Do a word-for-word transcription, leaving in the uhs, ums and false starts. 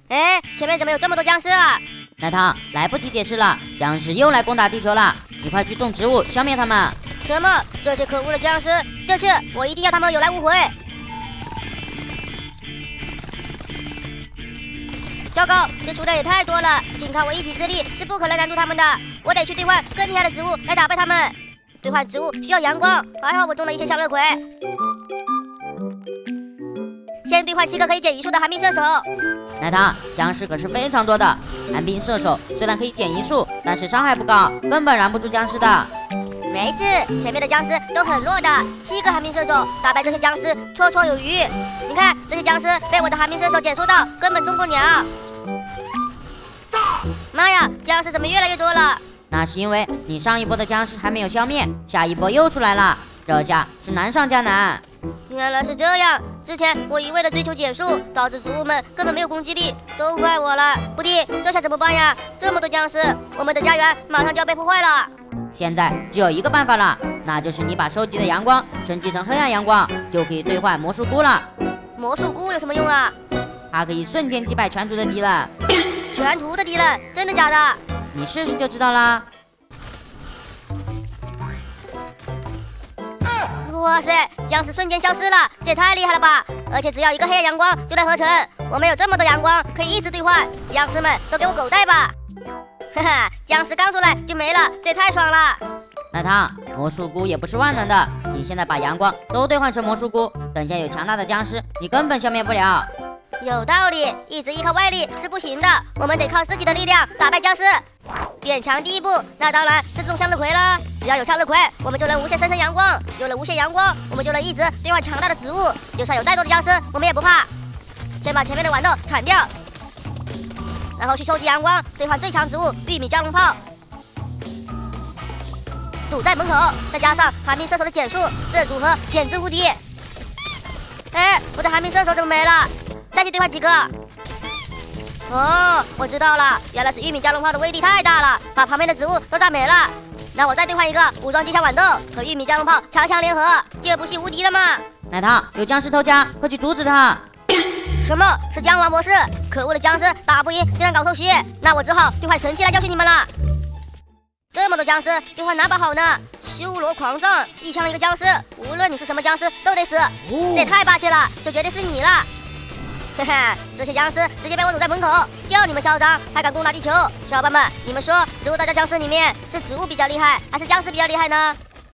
哎，前面怎么有这么多僵尸啊？ 奶糖，来不及解释了，僵尸又来攻打地球了，你快去种植物消灭他们！ 什么？这些可恶的僵尸！这次我一定要他们有来无回！糟糕，这数量也太多了，仅靠我一己之力是不可能拦住他们的。我得去兑换更厉害的植物来打败他们。兑换植物需要阳光，还好我种了一些向日葵。先兑换七个可以减移数的寒冰射手。 奶糖，僵尸可是非常多的，寒冰射手虽然可以减移数，但是伤害不高，根本拦不住僵尸的。 没事，前面的僵尸都很弱的，七个寒冰射手打败这些僵尸绰绰有余。你看，这些僵尸被我的寒冰射手减速到根本动不了。妈呀，僵尸怎么越来越多了？ 那是因为你上一波的僵尸还没有消灭，下一波又出来了，这下是难上加难。 原来是这样，之前我一味的追求减速，导致植物们根本没有攻击力，都怪我了。布丁，这下怎么办呀？这么多僵尸，我们的家园马上就要被破坏了。 现在只有一个办法了，那就是你把收集的阳光升级成黑暗阳光，就可以兑换魔术菇了。 魔术菇有什么用啊？ 它可以瞬间击败全图的敌人。 全图的敌人？真的假的？ 你试试就知道啦。 哇塞，僵尸瞬间消失了，这也太厉害了吧！而且只要一个黑暗阳光就能合成，我们有这么多阳光可以一直兑换，僵尸们都给我狗带吧！哈哈，僵尸刚出来就没了，这也太爽了！ 奶糖，魔术菇也不是万能的，你现在把阳光都兑换成魔术菇，等下有强大的僵尸，你根本消灭不了。 有道理，一直依靠外力是不行的，我们得靠自己的力量打败僵尸。变强第一步，那当然是种向日葵了。只要有向日葵，我们就能无限生成阳光。有了无限阳光，我们就能一直兑换强大的植物。就算有再多的僵尸，我们也不怕。先把前面的豌豆铲掉，然后去收集阳光，兑换最强植物玉米加农炮。堵在门口，再加上寒冰射手的减速，这组合简直无敌。哎，我的寒冰射手怎么没了？再去兑换几个。哦，我知道了，原来是玉米加农炮的威力太大了，把旁边的植物都炸没了。那我再兑换一个武装机枪豌豆和玉米加农炮强强联合，这不是无敌了吗？ 奶糖，有僵尸偷家，快去阻止他！ 什么是僵王模式？可恶的僵尸打不赢竟然搞偷袭，那我只好兑换神器来教训你们了。这么多僵尸，兑换哪把好呢？修罗狂杖，一枪一个僵尸，无论你是什么僵尸都得死，这也太霸气了，这绝对是你了。哈哈，这些僵尸直接被我堵在门口，叫你们嚣张，还敢攻打地球？小伙伴们，你们说植物大战僵尸里面是植物比较厉害，还是僵尸比较厉害呢？